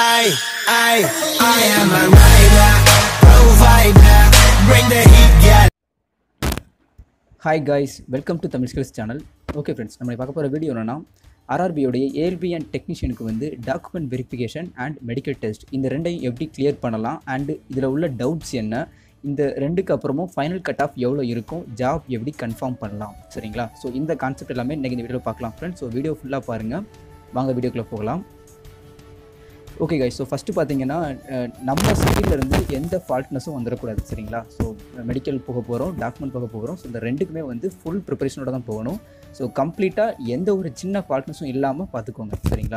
I am a rider, provider, bring the heat, yeah. Hi guys, welcome to Tamil Skills channel. Okay friends, நம்ம பார்க்க போகிற video என்னன்னா RRB உடைய ALB and டெக்னீஷியனுக்கு வந்து document verification and medical test இந்த ரெண்டையும் எப்படி கிளியர் பண்ணலாம் அண்ட் இதில் உள்ள டவுட்ஸ் என்ன, இந்த ரெண்டுக்கு அப்புறமும் ஃபைனல் கட் ஆஃப் எவ்வளோ இருக்கும், ஜாப் எப்படி கன்ஃபார்ம் பண்ணலாம், சரிங்களா? ஸோ இந்த கான்செப்ட் எல்லாமே இன்றைக்கி இந்த வீடியோவில் பார்க்கலாம் ஃப்ரெண்ட்ஸ். ஸோ வீடியோ ஃபுல்லாக பாருங்கள், வாங்க வீடியோக்குள்ளே போகலாம். ஓகே கைஸ், ஸோ ஃபஸ்ட்டு பார்த்தீங்கன்னா நம்ம சைட்லேருந்து எந்த ஃபால்ட்னஸும் வந்துடக்கூடாது, சரிங்களா? ஸோ மெடிக்கல் போக போகிறோம், டாக்குமெண்ட் போக போகிறோம். ஸோ இந்த ரெண்டுக்குமே வந்து ஃபுல் ப்ரிப்பரேஷனோட தான் போகணும். ஸோ கம்ப்ளீட்டாக எந்த ஒரு சின்ன ஃபால்ட்னஸும் இல்லாமல் பார்த்துக்கோங்க, சரிங்களா?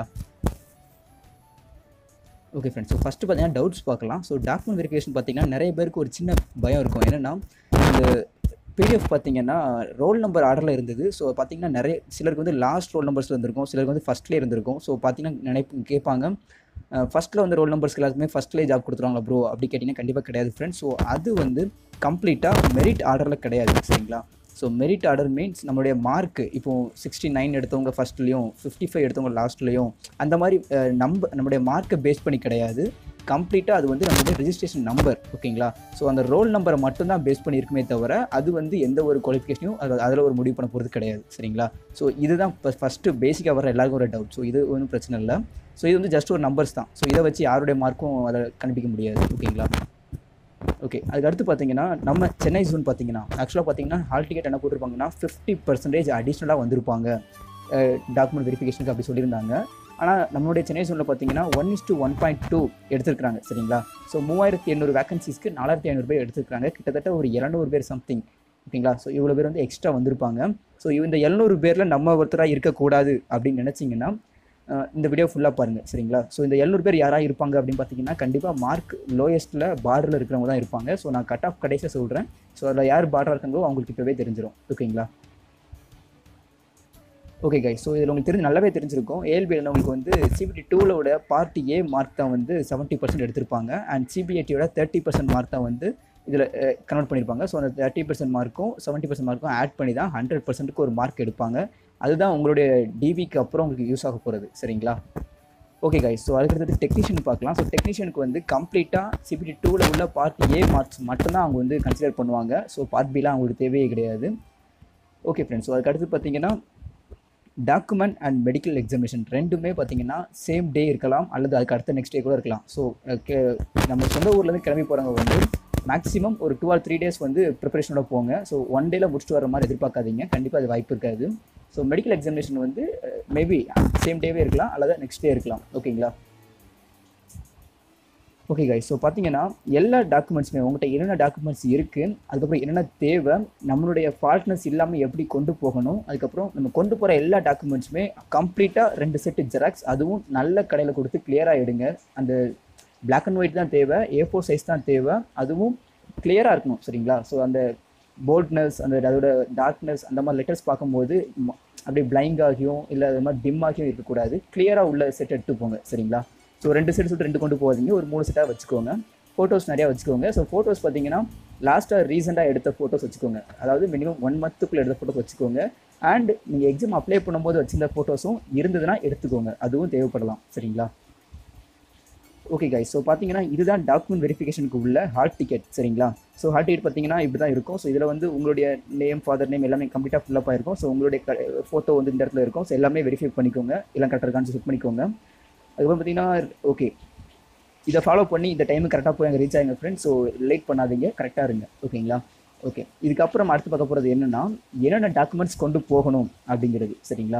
ஓகே ஃப்ரெண்ட்ஸ், ஸோ ஃபஸ்ட்டு பார்த்தீங்கன்னா டவுட்ஸ் பார்க்கலாம். ஸோ டாக்குமெண்ட் வெரிஃபிகேஷன் பார்த்தீங்கன்னா நிறைய பேருக்கு ஒரு சின்ன பயம் இருக்கும். என்னென்னா இந்த பிடிஎஃப் பார்த்தீங்கன்னா ரோல் நம்பர் ஆர்டரில் இருந்தது. ஸோ பார்த்தீங்கன்னா நிறைய சிலருக்கு வந்து லாஸ்ட் ரோல் நம்பர்ஸில் இருந்திருக்கும், சிலருக்கு வந்து ஃபஸ்ட்லேயே இருந்திருக்கும். ஸோ பார்த்தீங்கன்னா கேட்பாங்க, ஃபஸ்ட்டில் வந்து ரோல் நம்பர்ஸ்க்கு எல்லாத்துக்குமே ஃபஸ்ட்லேயே ஜாப் கொடுத்துருவாங்களா ப்ரோ அப்படி கேட்டிங்கன்னா கண்டிப்பாக கிடையாது ஃப்ரெண்ட்ஸ். ஸோ அது வந்து கம்ப்ளீட்டாக மெரிட் ஆர்டரில் கிடையாது, சரிங்களா? ஸோ மெரிட் ஆர்டர் மீன்ஸ் நம்மளுடைய மார்க்கு இப்போது 69 எடுத்தவங்க ஃபஸ்ட்லேயும் 55 எடுத்தவங்க லாஸ்ட்லேயும் அந்த மாதிரி நம்மளுடைய மார்க்கை பேஸ் பண்ணி கிடையாது. கம்ப்ளீட்டாக அது வந்து நம்மளுடைய ரெஜிஸ்ட்ரேஷன் நம்பர், ஓகேங்களா? ஸோ அந்த ரோல் நம்பரை மட்டும்தான் பேஸ் பண்ணி இருக்குமே தவிர அது வந்து எந்த ஒரு குவாலிஃபிகேஷனையும் அதில் ஒரு முடிவு பண்ண போகிறது கிடையாது, சரிங்களா? ஸோ இதுதான் ஃபஸ்ட்டு பேசிக்காக வர எல்லாருக்கும் ஒரு டவுட். ஸோ இது ஒன்றும் பிரச்சனை இல்லை. ஸோ இது வந்து ஜஸ்ட் ஒரு நம்பர்ஸ் தான். ஸோ இதை வச்சு யாருடைய மார்க்கும் அதை கண்டுபிடிக்க முடியாது, ஓகேங்களா? ஓகே, அதுக்கு அடுத்து பார்த்தீங்கன்னா நம்ம சென்னை ஜோன் பார்த்தீங்கன்னா ஆக்சுவலாக பார்த்தீங்கன்னா ஹால் டிக்கெட் என்ன போட்டிருப்பாங்கன்னா 50% அடிஷ்னலாக வந்திருப்பாங்க டாக்குமெண்ட் வெரிஃபிகேஷனுக்கு அப்படி சொல்லியிருந்தாங்க. ஆனால் நம்மளுடைய சென்னை ஜோனில் பார்த்தீங்கன்னா 1:1.2 எடுத்துருக்காங்க, சரிங்களா? ஸோ 3800 வேகன்சிஸ்க்கு 4500 பேர் எடுத்துருக்காங்க, கிட்டத்தட்ட ஒரு 700 பேர் சம்திங், ஓகேங்களா? ஸோ இவ்வளோ பேர் வந்து எக்ஸ்ட்ரா வந்திருப்பாங்க. ஸோ இந்த 700 பேரில் நம்ம ஒருத்தராக இருக்கக்கூடாது அப்படின்னு நினச்சிங்கன்னா இந்த வீடியோ ஃபுல்லாக பாருங்கள், சரிங்களா? ஸோ இந்த 700 பேர் யாராக இருப்பாங்க அப்படின்னு பார்த்தீங்கன்னா கண்டிப்பாக மார்க் லோயஸ்ட்டில் பார்டரில் இருக்கிறவங்க தான் இருப்பாங்க. ஸோ நான் கட் ஆஃப் கடைசியாக சொல்கிறேன். ஸோ அதில் யார் பார்டராக இருக்காங்களோ அவங்களுக்கு இப்போவே தெரிஞ்சிடும், ஓகேங்களா? ஓகே கைஸ், ஸோ இதில் உங்களுக்கு நல்லாவே தெரிஞ்சிருக்கும். ஏஎல்பியில் உங்களுக்கு வந்து CBT 2வோட பார்ட் A மார்க் தான் வந்து 70% எடுத்திருப்பாங்க அண்ட் CBATயோட 30% மார்க் தான் வந்து இதில் கன்வெர்ட் பண்ணியிருப்பாங்க. ஸோ அந்த 30% மார்க்கும் 70% மார்க்கும் ஆட் பண்ணி தான் 100%க்கு ஒரு மார்க் எடுப்பாங்க. அதுதான் உங்களுடைய டிவிக்கு அப்புறம் உங்களுக்கு யூஸ் ஆக போகிறது, சரிங்களா? ஓகே கைஸ், ஸோ அதுக்கடுத்து டெக்னீஷியன் பார்க்கலாம். ஸோ டெக்னீஷியனுக்கு வந்து கம்ப்ளீட்டாக CBT 2வில் உள்ள பார்ட் A மார்க்ஸ் மட்டும்தான் அவங்க வந்து கன்சிடர் பண்ணுவாங்க. ஸோ பார்ட் Bலாம் அவங்களுக்கு தேவையே கிடையாது. ஓகே ஃப்ரெண்ட்ஸ், ஸோ அதுக்கடுத்து பார்த்தீங்கன்னா டாக்குமெண்ட் அண்ட் மெடிக்கல் எக்ஸாமினேஷன் ரெண்டுமே பார்த்தீங்கன்னா சேம் டே இருக்கலாம் அல்லது அதுக்கு அடுத்த நெக்ஸ்ட் டே கூட இருக்கலாம். ஸோ நம்ம சொந்த ஊர்லேருந்து கிளம்பி போகிறவங்க வந்து மேக்ஸிமம் ஒரு 2 or 3 days வந்து ப்ரிப்பரேஷனோட போங்க. ஸோ 1 டேயில் முடிச்சுட்டு வர மாதிரி எதிர்பார்க்காதீங்க, கண்டிப்பாக அது வாய்ப்பு இருக்காது. ஸோ மெடிக்கல் எக்ஸாமினேஷன் வந்து மேபி சேம் டேவே இருக்கலாம் அல்லது நெக்ஸ்ட் டே இருக்கலாம், ஓகேங்களா? ஓகே கைஸ், ஸோ பார்த்தீங்கன்னா எல்லா டாக்குமெண்ட்ஸுமே உங்கள்கிட்ட என்னென்ன டாக்குமெண்ட்ஸ் இருக்குது, அதுக்கப்புறம் என்னென்ன தேவை, நம்மளுடைய ஃபால்ட்னஸ் இல்லாமல் எப்படி கொண்டு போகணும், அதுக்கப்புறம் நம்ம கொண்டு போகிற எல்லா டாக்குமெண்ட்ஸுமே கம்ப்ளீட்டாக 2 செட்டு ஜெராக்ஸ், அதுவும் நல்ல கடையில் கொடுத்து கிளியராக எடுங்க. அந்த பிளாக் அண்ட் ஒயிட் தான் தேவை, A4 சைஸ் தான் தேவை, அதுவும் கிளியராக இருக்கணும், சரிங்களா? ஸோ அந்த போல்ட்னஸ் அதோட டார்க்னஸ் அந்த மாதிரி லெட்டர்ஸ் பார்க்கும்போது அப்படியே பிளைங்க் ஆகியும் இல்லை அது மாதிரி டிம் ஆகியும் இருக்கக்கூடாது. கிளியராக உள்ள செட் எடுத்து போங்க, சரிங்களா? ஸோ 2 செட் சொல்லிட்டு 2 கொண்டு போகாதீங்க, ஒரு 3 செட்டாக வச்சுக்கோங்க. ஃபோட்டோஸ் நிறையா வச்சுக்கோங்க. ஸோ ஃபோட்டோஸ் பார்த்தீங்கன்னா லாஸ்ட்டாக ரீசெண்டாக எடுத்த ஃபோட்டோஸ் வச்சுக்கோங்க, அதாவது மினிமம் 1 monthக்குள்ளே எடுத்த ஃபோட்டோஸ் வச்சுக்கோங்க. அண்ட் நீங்கள் எக்ஸாம் அப்ளை பண்ணும்போது வச்சிருந்த ஃபோட்டோஸும் இருந்ததுன்னா எடுத்துக்கோங்க, அதுவும் தேவைப்படலாம், சரிங்களா? ஓகே கைஸ், ஸோ பார்த்தீங்கன்னா இதுதான் டாக்குமெண்ட் வெரிஃபிகேஷனுக்கு உள்ள ஹால் டிக்கெட், சரிங்களா? ஸோ ஹால் டிக்கெட் பார்த்தீங்கன்னா இப்படி தான் இருக்கும். ஸோ இதில் வந்து உங்களுடைய நேம், ஃபாதர் நேம் எல்லாமே கம்ப்ளீட்டாக ஃபில்லப்பாக இருக்கும். ஸோ உங்களுடைய ஃபோட்டோ வந்து இந்த இடத்துல இருக்கும். ஸோ எல்லாமே வெரிஃபை பண்ணிக்கோங்க, எல்லாம் கரெக்டாக இருக்கான்னு செக் பண்ணிக்கோங்க. அதுக்கப்புறம் பார்த்தீங்கன்னா ஓகே, இதை ஃபாலோ பண்ணி இந்த டைமுக்கு கரெக்டாக போய் அங்கே ரீச் ஆகுங்க ஃப்ரெண்ட்ஸ். ஸோ லேட் பண்ணாதீங்க, கரெக்டாக இருங்க, ஓகேங்களா? ஓகே, இதுக்கப்புறம் அடுத்து பார்க்க போகிறது என்னென்ன டாக்குமெண்ட்ஸ் கொண்டு போகணும் அப்படிங்கிறது, சரிங்களா?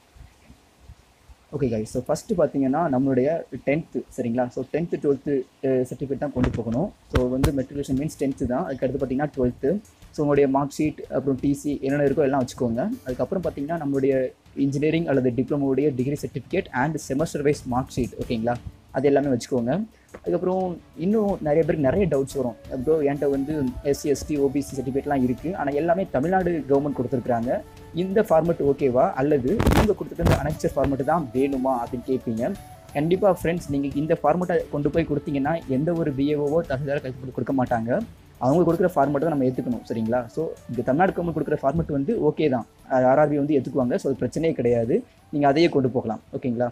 ஓகே கைஸ், ஸோ ஃபஸ்ட்டு பார்த்தீங்கன்னா நம்மளுடைய 10th, சரிங்களா? ஸோ 10th 12th சர்டிஃபிகேட் தான் கொண்டு போகணும். ஸோ வந்து மெட்ரிகுலேஷன் மீன்ஸ் 10th தான். அதுக்கடுத்து பார்த்தீங்கன்னா 12th. ஸோ உங்களுடைய மார்க் ஷீட் அப்புறம் டிசி என்னென்ன இருக்கோ எல்லாம் வச்சுக்கோங்க. அதுக்கப்புறம் பார்த்தீங்கன்னா நம்மளுடைய இன்ஜினியரிங் அல்லது டிப்ளமோடைய degree certificate and semester wise mark sheet, ஓகேங்களா? அது எல்லாமே வச்சுக்கோங்க. அதுக்கப்புறம் இன்னும் நிறைய பேருக்கு நிறைய டவுட்ஸ் வரும். ப்ரோ என்கிட்ட வந்து SC ST OBC சர்டிஃபிகேட்லாம் இருக்குது, ஆனால் எல்லாமே தமிழ்நாடு கவர்மெண்ட் கொடுத்துருக்குறாங்க, இந்த ஃபார்மெட் ஓகேவா அல்லது இவங்க கொடுத்துருக்க அனெக்சர் ஃபார்மெட்டு தான் வேணுமா அப்படின்னு கேட்பீங்க. கண்டிப்பாக ஃப்ரெண்ட்ஸ், நீங்கள் இந்த ஃபார்மெட்டை கொண்டு போய் கொடுத்தீங்கன்னா எந்த ஒரு BAO தகுதியால் கைப்பற்றி கொடுக்க மாட்டாங்க. அவங்க கொடுக்குற ஃபார்மெட்டை நம்ம ஏற்றுக்கணும், சரிங்களா? ஸோ இந்த தமிழ்நாடு கவர்மெண்ட் கொடுக்குற ஃபார்மெட் வந்து ஓகே தான், RRB வந்து ஏற்றுக்குவாங்க. ஸோ அது பிரச்சனையே கிடையாது, நீங்கள் அதையே கொண்டு போகலாம், ஓகேங்களா?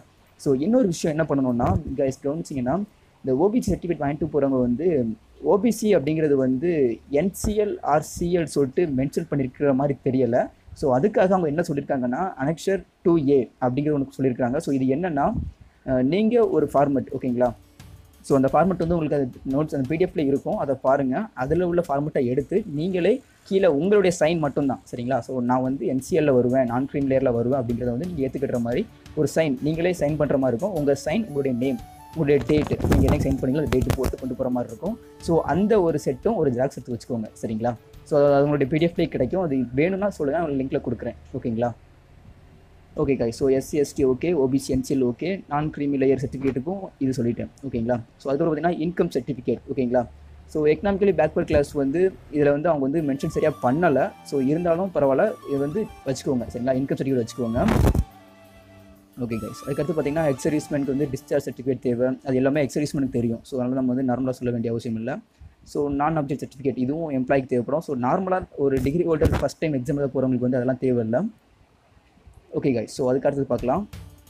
ஸோ இன்னொரு விஷயம் என்ன பண்ணணும்னா கைஸ் கவனிச்சிங்கன்னா இந்த ஓபிசி சர்டிஃபிகேட் வாங்கிட்டு போகிறவங்க வந்து ஓபிசி அப்படிங்கிறது வந்து என்சிஎல் ஆர்சிஎல் சொல்லிட்டு மென்ஷன் பண்ணியிருக்கிற மாதிரி தெரியலை. ஸோ அதுக்காக அவங்க என்ன சொல்லியிருக்காங்கன்னா அனெக்சர் 2A அப்படிங்கிற ஒன்று சொல்லியிருக்காங்க. ஸோ இது என்னென்னா நீங்கள் ஒரு ஃபார்மெட் ஓகேங்களா. ஸோ அந்த ஃபார்மெட் வந்து உங்களுக்கு அது நோட்ஸ் அந்த பிடிஎஃப்ல இருக்கும், அதை பாருங்கள். அதில் உள்ள ஃபார்மெட்டை எடுத்து நீங்களே கீழே உங்களுடைய சைன் மட்டும்தான் சரிங்களா. ஸோ நான் வந்து என்சிஎல்ல வருவேன், நான் க்ரீம் லேயரில் வருவேன் அப்படிங்கிறத வந்து நீங்கள் ஏற்றுக்கிற மாதிரி ஒரு சைன் நீங்களே சைன் பண்ணுற மாதிரி இருக்கும். உங்கள் சைன், உங்களுடைய நேம், உங்களுடைய டேட்டு, நீங்கள் என்ன சைன் பண்ணீங்களோ அந்த டேட்டு போட்டு கொண்டு போகிற மாதிரி இருக்கும். ஸோ அந்த ஒரு செட்டும் ஒரு ஜெராக்ஸ் எடுத்து வச்சுக்கோங்க சரிங்களா. ஸோ அது உங்களுடைய பிடிஎஃப்லேயே கிடைக்கும். அது வேணும்னா சொல்லுங்கள், நான் லிங்க்கில் கொடுக்குறேன் ஓகேங்களா. Okay guys. So SC ST okay, OBC NCL okay, நான் க்ரீமி லேயர் சர்டிஃபிகேட்டுக்கும் இது சொல்லிட்டேன் ஓகேங்களா. ஸோ அதுக்கப்புறம் பார்த்தீங்கன்னா இன்கம் சர்டிஃபிகேட் ஓகேங்களா. ஸோ எக்கனாமிக்கலி பேக்வர்ட் கிளாஸ் வந்து இதில் வந்து அவங்க வந்து மென்ஷன் சரியாக பண்ணலை. ஸோ இருந்தாலும் பரவாயில்ல, இது வந்து வச்சுக்கோங்க சரிங்களா, இன்கம் சர்டிஃபிகேட் வச்சுக்கோங்க. Okay guys. அதுக்கடுத்து பார்த்தீங்கன்னா எக்ஸர்வீஸ்மெண்ட்க்கு வந்து டிஸ்சார்ஜ் சர்டிஃபிகேட் தேவை. அது எல்லாமே எக்ஸர்வீஸ்மெண்ட்டுக்கு தெரியும். ஸோ அதனால் நம்ம வந்து நார்மலாக சொல்ல வேண்டிய அவசியம் இல்லை. ஸோ நான் அப்ஜெக்ட் சர்டிஃபிகேட் இதுவும் எம்ப்ளாய்க்கு தேவைப்படும். ஸோ நார்மலாக ஒரு degree holder first time exam எழுத போகிறவங்களுக்கு வந்து அதெல்லாம் தேவையில்லை. Okay guys. ஸோ அதுக்கு அடுத்தது பார்க்கலாம்.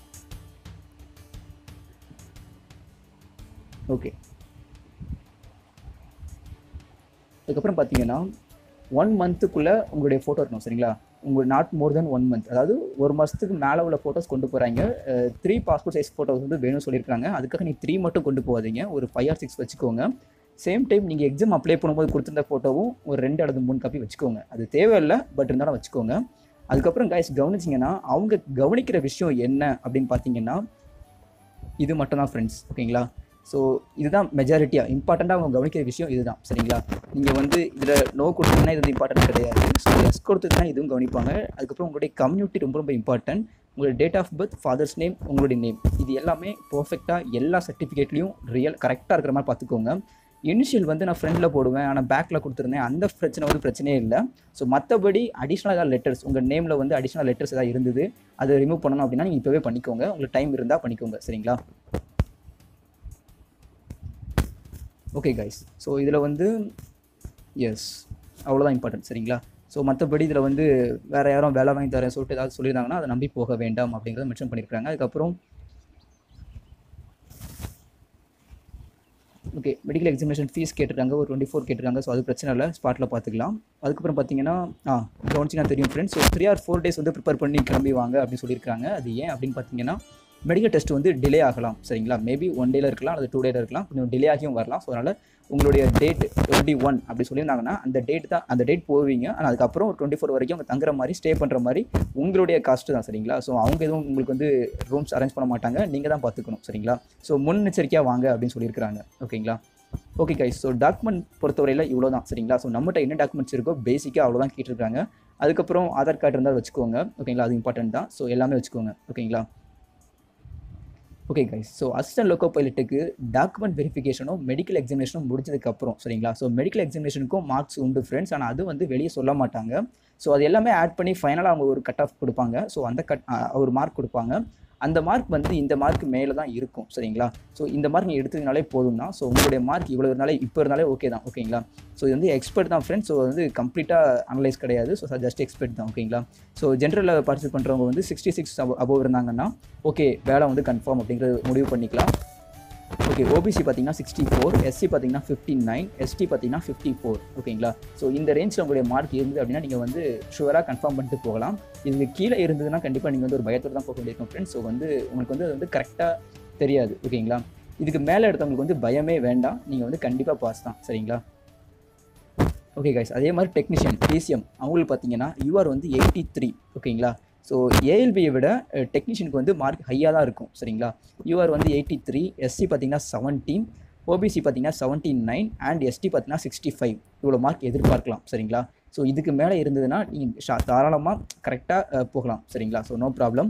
ஓகே, அதுக்கப்புறம் பார்த்தீங்கன்னா 1 மந்த்துக்குள்ளே உங்களுடைய ஃபோட்டோ இருக்கணும் சரிங்களா. உங்கள் நாட் மோர் தென் 1 மந்த், அதாவது ஒரு மாதத்துக்கு மேலே உள்ள ஃபோட்டோஸ் கொண்டு போகிறாங்க. 3 பாஸ்போர்ட் சைஸ் ஃபோட்டோஸ் வந்து வேணும்னு சொல்லியிருக்காங்க. அதுக்காக நீங்கள் 3 மட்டும் கொண்டு போகாதீங்க, ஒரு 5 or 6 வச்சுக்கோங்க. சேம் டைம் நீங்கள் எக்ஸாம் அப்ளை பண்ணும்போது கொடுத்துருந்த ஃபோட்டோவும் ஒரு 2 அல்லது 3 காப்பி வச்சுக்கோங்க. அது தேவையில்லை, பட் இருந்தாலும் வச்சுக்கோங்க. அதுக்கப்புறம் கைஸ் கவனிச்சிங்கன்னா அவங்க கவனிக்கிற விஷயம் என்ன அப்படின்னு பார்த்தீங்கன்னா இது மட்டும்தான் ஃப்ரெண்ட்ஸ் ஓகேங்களா. ஸோ இதுதான் மெஜாரிட்டியாக இம்பார்ட்டண்ட்டாக அவங்க கவனிக்கிற விஷயம் இதுதான் சரிங்களா. நீங்கள் வந்து இதில் நோ கொடுத்தீங்கன்னா இது இம்பார்ட்டன்ட் கிடையாது. ஸோ எஸ் கொடுத்ததுன்னா இதுவும் கவனிப்பாங்க. அதுக்கப்புறம் உங்களுடைய கம்யூனிட்டி ரொம்ப ரொம்ப இம்பார்ட்டன்ட். உங்களுடைய date of birth, father's name, உங்களுடைய நேம், இது எல்லாமே பர்ஃபெக்டாக எல்லா சர்டிஃபிகேட்லையும் கரெக்டாக இருக்கிற மாதிரி பார்த்துக்கோங்க. இனிஷியல் வந்து நான் ஃப்ரெண்டில் போடுவேன், ஆனால் பேக்கில் கொடுத்துருந்தேன், அந்த பிரச்சனை வந்து பிரச்சனையே இல்லை. ஸோ மற்றபடி அடிஷ்னலாக ஏதாவது லெட்டர்ஸ் உங்கள் நேமில் வந்து அடிஷ்னல் லெட்டர்ஸ் ஏதாவது இருந்தது அதை ரிமூவ் பண்ணணும் அப்படின்னா நீங்கள் இப்போவே பண்ணிக்கோங்க, உங்களுக்கு டைம் இருந்தால் பண்ணிக்கோங்க சரிங்களா. Okay guys. ஸோ இதில் வந்து எஸ் அவ்வளோதான் இம்பார்ட்டன்ட் சரிங்களா. ஸோ மற்றபடி இதில் வந்து வேறு யாரும் வேலை வாங்கி தரேன் சொல்லிட்டு ஏதாவது சொல்லியிருந்தாங்கன்னா அதை நம்பி போக வேண்டாம் அப்படிங்கிறத மென்ஷன் பண்ணியிருக்காங்க. அதுக்கப்புறம் ஓகே, மெடிக்கல் எக்ஸாமினேஷன் ஃபீஸ் கேட்டிருக்காங்க, ஒரு 24 கேட்டிருக்காங்க. ஸோ அது பிரச்சனை இல்லை, ஸ்பாட்டில் பார்த்துக்கலாம். அதுக்கப்புறம் பார்த்தீங்கன்னா கவனிச்சிங்கன்னா தெரியும் ஃப்ரெண்ட்ஸ். ஸோ 3 or 4 days வந்து ப்ரிப்பேர் பண்ணி கிளம்பி வாங்க அப்படின்னு சொல்லியிருக்காங்க. அது ஏன் அப்படின்னு பார்த்தீங்கன்னா மெடிக்கல் டெஸ்ட் வந்து டிலே ஆகலாம் சரிங்களா. மேபி 1 day இருக்கலாம், அல்லது 2 day இருக்கலாம், கொஞ்சம் டிலே ஆகியும் வரலாம். ஸோ அதனால் உங்களுடைய டேட் 21 அப்படி சொல்லியிருந்தாங்கன்னா அந்த டேட் போவீங்க. ஆனால் அதுக்கப்புறம் ஒரு 24 வரைக்கும் அவங்க தங்குற மாதிரி ஸ்டே பண்ணுற மாதிரி உங்களுடைய காஸ்ட்டு தான் சரிங்களா. ஸோ அவங்க எதுவும் உங்களுக்கு வந்து ரூம்ஸ் அரேஞ்ச் பண்ண மாட்டாங்க, நீங்கள் தான் பார்த்துக்கணும் சரிங்களா. ஸோ முன்னெச்சரிக்கையாக வாங்க அப்படின்னு சொல்லியிருக்காங்க ஓகேங்களா. Okay guys. ஸோ டாக்குமெண்ட் பொறுத்தவரையில் இவ்வளோ தான் சரிங்களா. ஸோ நம்மகிட்ட என்ன டாக்குமெண்ட்ஸ் இருக்கோ பேசிக்காக அவ்வளோதான் கேட்டிருக்காங்க. அதுக்கப்புறம் ஆதார் கார்டு இருந்தால் வச்சுக்கோங்க ஓகேங்களா, அது இம்பார்ட்டன்ட் தான். ஸோ எல்லாமே வச்சுக்கோங்க ஓகேங்களா. Okay guys. So assistant loco பைலட்டுக்கு டாக்குமெண்ட் வெரிஃபிகேஷனும் மெடிக்கல் எக்ஸாமினேஷனும் முடிஞ்சதுக்கப்புறம் சரிங்களா. ஸோ மெடிக்கல் எக்ஸாமினேஷனுக்கும் மார்க்ஸ் உண்டு ஃப்ரெண்ட்ஸ், ஆனால் அது வந்து வெளியே சொல்ல மாட்டாங்க. ஸோ அது எல்லாமே ஆட் பண்ணி ஃபைனலாக அவங்க ஒரு கட் ஆஃப் கொடுப்பாங்க. ஸோ அந்த ஒரு மார்க் கொடுப்பாங்க. அந்த மார்க் வந்து இந்த மார்க் மேலே தான் இருக்கும் சரிங்களா. ஸோ இந்த மார்க் நீங்கள் எடுத்ததுனாலே போதும் தான். ஸோ உங்களுடைய மார்க் இவ்வளோ இருந்தாலே இப்போ இருந்தாலே ஓகே தான் ஓகேங்களா. ஸோ இது வந்து எக்ஸ்பர்ட் தான் ஃப்ரெண்ட்ஸ். ஸோ வந்து கம்ப்ளீட்டாக அனலைஸ் கிடையாது. ஸோ ஜஸ்ட் எக்ஸ்பர்ட் தான் ஓகேங்களா. ஸோ ஜென்ரலில் பார்ட்டிசிபேட் பண்ணுறவங்க வந்து 66 above இருந்தாங்கன்னா ஓகே வேலை வந்து கன்ஃபார்ம் அப்படிங்கிறது முடிவு பண்ணிக்கலாம். ஓகே, ஓபிசி பார்த்தீங்கன்னா 64, எஸ்சி பார்த்தீங்கன்னா 59, எஸ்டி பார்த்தீங்கன்னா 54 ஓகேங்களா. ஸோ இந்த ரேஞ்சில் உங்களுடைய மார்க் இருந்தது அப்படின்னா நீங்கள் வந்து ஷுவராக கன்ஃபார்ம் பண்ணிட்டு போகலாம். இதுக்கு கீழே இருந்ததுன்னா கண்டிப்பாக நீங்கள் வந்து ஒரு பயத்தோடு தான் போக வேண்டியிருக்கும் ஃப்ரெண்ட்ஸ். ஸோ வந்து உங்களுக்கு வந்து அது வந்து கரெக்டாக தெரியாது ஓகேங்களா. இதுக்கு மேலே எடுத்தவங்களுக்கு வந்து பயமே வேண்டாம், நீங்கள் வந்து கண்டிப்பாக பாஸ் தான் சரிங்களா. Okay guys. அதே மாதிரி டெக்னீஷியன் பிசிஎம் அவங்களுக்கு பார்த்தீங்கன்னா யூஆர் வந்து 83 ஓகேங்களா. ஸோ ஏஎல்பியை விட டெக்னீஷியனுக்கு வந்து மார்க் ஹையாக தான் இருக்கும் சரிங்களா. யூஆர் வந்து 83, எஸ்சி பார்த்தீங்கன்னா 17, ஓபிசி பார்த்தீங்கன்னா 79 அண்ட் எஸ்டி பார்த்தீங்கன்னா 65. இவ்வளோ மார்க் எதிர்பார்க்கலாம் சரிங்களா. ஸோ இதுக்கு மேலே இருந்ததுன்னா நீங்கள் தாராளமாக கரெக்டாக போகலாம் சரிங்களா. So no problem.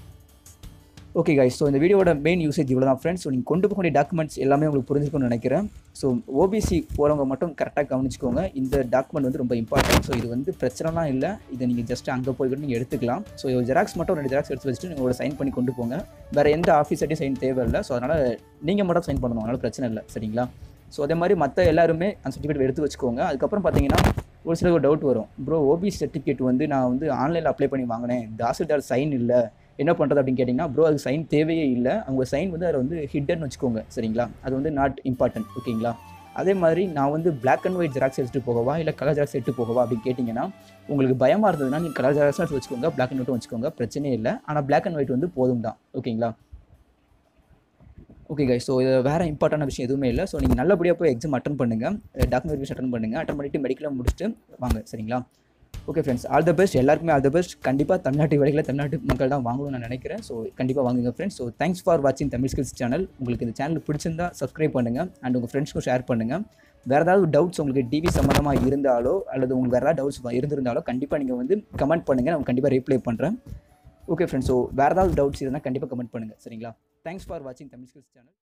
Okay guys. So இந்த வீடியோட மெயின் யூசேஜ் இவ்வளோ தான் ஃப்ரெண்ட்ஸ். ஸோ நீங்கள் கொண்டு போகக்கூடிய டாக்குமெண்ட்ஸ் எல்லாமே உங்களுக்கு புரிஞ்சுக்கணும்னு நினைக்கிறேன். ஸோ ஓபிசி போகிறவங்க மட்டும் கரெக்டாக கவனிச்சிக்கோங்க. இந்த டாக்குமெண்ட் வந்து ரொம்ப இம்பார்ட்டன்ட். ஸோ இது வந்து பிரச்சனைலாம் இல்லை, இதை நீங்கள் ஜஸ்ட் அங்கே போய் கூட நீங்கள் எடுத்துக்கலாம். ஸோ ஜெராக்ஸ் மட்டும் 2 ஜெராக்ஸ் எடுத்து வச்சுட்டு உங்களோட சைன் பண்ணி கொண்டு போங்க. வேறு எந்த ஆஃபீஸர்ட்டையும் சைன் தேவையில்லை. ஸோ அதனால் நீங்கள் மட்டும் சைன் பண்ணணும், அதனால் பிரச்சனை இல்லை சரிங்களா. ஸோ அதே மாதிரி மற்ற எல்லாருமே அந்த சர்டிஃபிகேட் எடுத்து வச்சுக்கோங்க. அதுக்கப்புறம் பார்த்தீங்கன்னா ஒரு டவுட் வரும், ப்ரோ ஓபிசி சர்டிஃபிகேட் வந்து நான் வந்து ஆன்லைனில் அப்ளை பண்ணி வாங்கினேன், தாசில்தார் சைன் இல்லை, என்ன பண்ணுறது அப்படின்னு கேட்டிங்கன்னா ப்ரோ அது சைன் தேவையே இல்லை. அவங்க சைன் வந்து அதில் வந்து ஹிட்டன் வச்சுக்கோங்க சரிங்களா. அது வந்து நாட் இம்பார்ட்டன்ட் ஓகேங்களா. அதே மாதிரி நான் வந்து பிளாக் அண்ட் ஒயிட் ஜெராக்ஸ் எடுத்துகிட்டு போகவா இல்லை கலர் ஜெராக்ஸ் எடுத்து போகவா அப்படின்னு கேட்டிங்கன்னா உங்களுக்கு பயமாக இருந்ததுன்னா நீங்கள் கலர் ஜெராக்ஸ் எடுத்து வச்சுக்கோங்க, பிளாக் அண்ட் ஒயிட்டும் வச்சுக்கோங்க, பிரச்சனையே இல்லை. ஆனால் பிளாக் அண்ட் ஒயிட் வந்து போதும் தான் ஓகேங்களா. ஓகே கைஸ், ஸோ இது வேறு இம்பார்ட்டான விஷயம் எதுவுமே இல்லை. ஸோ நீங்கள் நல்லபடியாக போய் எக்ஸாம் அட்டன் பண்ணுங்கள், டாக்குமெண்ட் வெரிஃபிகேஷன் அட்டன் பண்ணுங்கள், அட்டன் பண்ணிவிட்டு மெடிக்கலாக முடிச்சுட்டு வாங்க சரிங்களா. Okay friends, all the best, எல்லாருக்குமே ஆல் த பெஸ்ட். கண்டிப்பாக தமிழ்நாட்டு வேலைகளை தமிழ்நாட்டு மக்கள் தான் வாங்கணும்னு நான் நினைக்கிறேன். ஸோ கண்டிப்பாக வாங்குங்க ஃப்ரெண்ட்ஸ். ஸோ தேங்க்ஸ் ஃபார் வாட்சிங் தமிழ் ஸ்கில்ஸ் சேனல். உங்களுக்கு இந்த சேனல் பிடிச்சிருந்தா சப்ஸ்கிரைப் பண்ணுங்கள் அண்ட் உங்கள் ஃப்ரெண்ட்ஸ்க்கும் ஷேர் பண்ணுங்கள். வேறு ஏதாவது டவுட்ஸ் உங்களுக்கு டிவி சம்மந்தமாக இருந்தாலோ அல்லது உங்களுக்கு வேறு ஏதாவது டவுட்ஸ் இருந்திருந்தாலோ கண்டிப்பாக நீங்கள் வந்து கமெண்ட் பண்ணுங்கள், நான் கண்டிப்பாக ரிப்ளை பண்ணுறேன். ஓகே ஃப்ரெண்ட்ஸ், ஸோ வேறு ஏதாவது டவுட்ஸ் இருந்தால் கண்டிப்பாக கமெண்ட் பண்ணுங்கள் சரிங்களா. தேங்க்ஸ் ஃபார் வாட்சிங் தமிழ் ஸ்கில்ஸ் சேனல்.